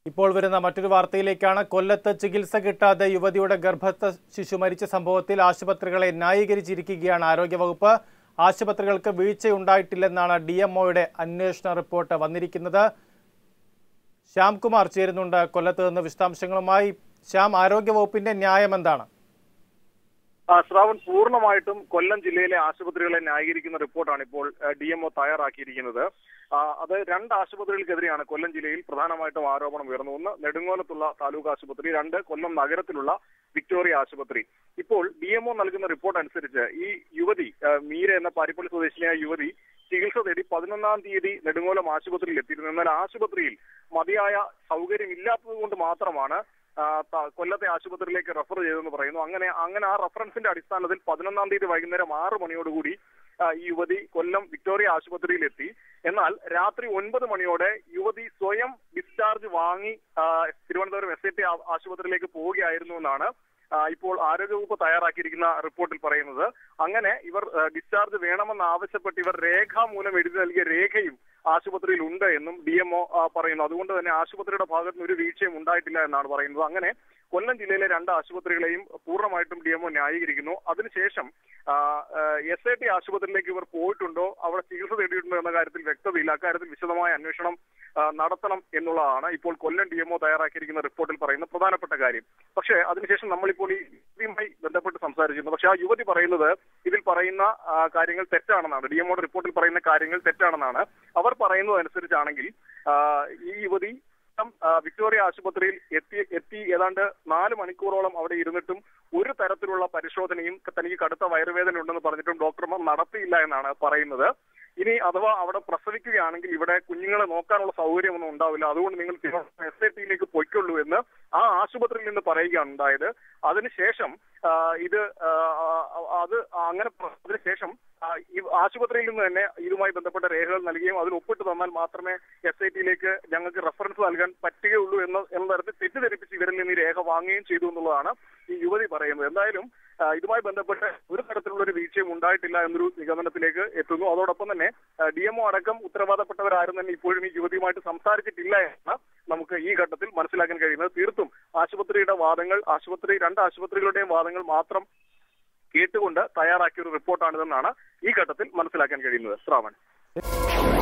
ഇപ്പോൾ വരുന്ന മറ്റൊരു വാർത്തയിലേക്കാണ്. കൊല്ലത്ത് ചികിത്സ കിട്ടാതെ യുവതിയുടെ ഗർഭസ്ഥ ശിശു മരിച്ച സംഭവത്തിൽ ആശുപത്രികളെ ന്യായീകരിച്ചിരിക്കുകയാണ് ആരോഗ്യവകുപ്പ്. ആശുപത്രികൾക്ക് വീഴ്ചയുണ്ടായിട്ടില്ലെന്നാണ് DMOയുടെ അന്വേഷണ റിപ്പോർട്ട് വന്നിരിക്കുന്നത്. ശ്യാംകുമാർ ചേരുന്നുണ്ട് കൊല്ലത്ത് നിന്ന് വിശദാംശങ്ങളുമായി. ശ്യാം, ആരോഗ്യവകുപ്പിന്റെ ന്യായം എന്താണ്? ശ്രാവൺ, പൂർണ്ണമായിട്ടും കൊല്ലം ജില്ലയിലെ ആശുപത്രികളെ ന്യായീകരിക്കുന്ന റിപ്പോർട്ടാണ് ഇപ്പോൾ DMO തയ്യാറാക്കിയിരിക്കുന്നത്. അത് രണ്ട് ആശുപത്രികൾക്കെതിരെയാണ് കൊല്ലം ജില്ലയിൽ പ്രധാനമായിട്ടും ആരോപണം ഉയർന്നു. ഒന്ന് നെടുങ്ങോലത്തുള്ള താലൂക്ക് ആശുപത്രി, രണ്ട് കൊല്ലം നഗരത്തിലുള്ള വിക്ടോറിയ ആശുപത്രി. ഇപ്പോൾ DMO നൽകുന്ന റിപ്പോർട്ട് അനുസരിച്ച് ഈ യുവതി മീര എന്ന പാരിപ്പള്ളി സ്വദേശിനിയായ യുവതി ചികിത്സ തേടി 11-ാം തീയതി നെടുങ്ങോലം ആശുപത്രിയിൽ എത്തിയിരുന്നു. എന്നാൽ ആശുപത്രിയിൽ മതിയായ സൗകര്യം ഇല്ലാത്തത് കൊണ്ട് മാത്രമാണ് കൊല്ലത്തെ ആശുപത്രിയിലേക്ക് റെഫർ ചെയ്തെന്ന് പറയുന്നു. അങ്ങനെ ആ റെഫറൻസിന്റെ അടിസ്ഥാനത്തിൽ 11-ാം തീയതി വൈകുന്നേരം 6 മണിയോടുകൂടി ഈ യുവതി കൊല്ലം വിക്ടോറിയ ആശുപത്രിയിൽ എത്തി. എന്നാൽ രാത്രി 9 മണിയോടെ യുവതി സ്വയം ഡിസ്ചാർജ് വാങ്ങി തിരുവനന്തപുരം SAT ആശുപത്രിയിലേക്ക് പോവുകയായിരുന്നു എന്നാണ് ഇപ്പോൾ ആരോഗ്യവകുപ്പ് തയ്യാറാക്കിയിരിക്കുന്ന റിപ്പോർട്ടിൽ പറയുന്നത്. അങ്ങനെ ഇവർ ഡിസ്ചാർജ് വേണമെന്ന് ആവശ്യപ്പെട്ട് ഇവർ രേഖാമൂലം എഴുതി നൽകിയ രേഖയും ആശുപത്രിയിൽ ഉണ്ട് എന്നും DMO പറയുന്നു. അതുകൊണ്ട് തന്നെ ആശുപത്രിയുടെ ഭാഗത്ത് നിന്ന് ഒരു വീഴ്ചയും ഉണ്ടായിട്ടില്ല എന്നാണ് പറയുന്നത്. അങ്ങനെ കൊല്ലം ജില്ലയിലെ രണ്ട് ആശുപത്രികളെയും പൂർണ്ണമായിട്ടും DMO ന്യായീകരിക്കുന്നു. അതിനുശേഷം SAT ആശുപത്രിയിലേക്ക് ഇവർ പോയിട്ടുണ്ടോ, അവിടെ ചികിത്സ തേടിയിട്ടുണ്ടോ എന്ന കാര്യത്തിൽ വ്യക്തതയില്ല. അക്കാര്യത്തിൽ വിശദമായ അന്വേഷണം നടത്തണം എന്നുള്ളതാണ് ഇപ്പോൾ കൊല്ലം DMO തയ്യാറാക്കിയിരിക്കുന്ന റിപ്പോർട്ടിൽ പറയുന്ന പ്രധാനപ്പെട്ട കാര്യം. പക്ഷേ അതിനുശേഷം നമ്മളിപ്പോൾ ഈ യുവതിയുമായി ബന്ധപ്പെട്ട് സംസാരിച്ചിരുന്നു. പക്ഷെ ആ യുവതി പറയുന്നത് ഇതിൽ പറയുന്ന കാര്യങ്ങൾ തെറ്റാണെന്നാണ്. DMOയുടെ റിപ്പോർട്ടിൽ പറയുന്ന കാര്യങ്ങൾ തെറ്റാണെന്നാണ്. അവർ പറയുന്നത് അനുസരിച്ചാണെങ്കിൽ ഈ യുവതി വിക്ടോറിയ ആശുപത്രിയിൽ എത്തി ഏതാണ്ട് 4 മണിക്കൂറോളം അവിടെ ഇരുന്നിട്ടും ഒരു തരത്തിലുള്ള പരിശോധനയും തനിക്ക് കടുത്ത വയറുവേദന ഉണ്ടെന്ന് പറഞ്ഞിട്ടും ഡോക്ടർമാർ നടത്തിയില്ല എന്നാണ് പറയുന്നത്. ഇനി അഥവാ അവിടെ പ്രസവിക്കുകയാണെങ്കിൽ ഇവിടെ കുഞ്ഞുങ്ങളെ നോക്കാനുള്ള സൗകര്യമൊന്നും ഉണ്ടാവില്ല, അതുകൊണ്ട് നിങ്ങൾ SATയിലേക്ക് പൊയ്ക്കൊള്ളൂ എന്ന് ആ ആശുപത്രിയിൽ നിന്ന് പറയുകയാണ് ഉണ്ടായത്. അതിനുശേഷം അതിനുശേഷം ഈ ആശുപത്രിയിൽ നിന്ന് തന്നെ ഇതുമായി ബന്ധപ്പെട്ട രേഖകൾ നൽകുകയും അതിൽ ഒപ്പിട്ട് തന്നാൽ മാത്രമേ SATയിലേക്ക് ഞങ്ങൾക്ക് റെഫറൻസ് നൽകാൻ പറ്റുകയുള്ളൂ എന്ന തരത്തിൽ തെറ്റിദ്ധരിപ്പിച്ച് ഇവരിൽ നിന്ന് ഈ രേഖ വാങ്ങുകയും ചെയ്തു എന്നുള്ളതാണ് ഈ യുവതി പറയുന്നത്. എന്തായാലും ഇതുമായി ബന്ധപ്പെട്ട് ഒരു തരത്തിലുള്ള ഒരു വീഴ്ചയും ഉണ്ടായിട്ടില്ല എന്നൊരു നിഗമനത്തിലേക്ക് എത്തുന്നു. അതോടൊപ്പം തന്നെ DMO അടക്കം ഉത്തരവാദപ്പെട്ടവരാരും തന്നെ ഇപ്പോഴും ഈ യുവതിയുമായിട്ട് സംസാരിച്ചിട്ടില്ല എന്ന് നമുക്ക് ഈ ഘട്ടത്തിൽ മനസ്സിലാക്കാൻ കഴിയുന്നത്. തീർത്തും ആശുപത്രിയുടെ വാദങ്ങൾ, രണ്ട് ആശുപത്രികളുടെയും വാദങ്ങൾ മാത്രം കേട്ടുകൊണ്ട് തയ്യാറാക്കിയ ഒരു റിപ്പോർട്ടാണിതെന്നാണ് ഈ ഘട്ടത്തിൽ മനസ്സിലാക്കാൻ കഴിയുന്നത്. ശ്രാവൺ.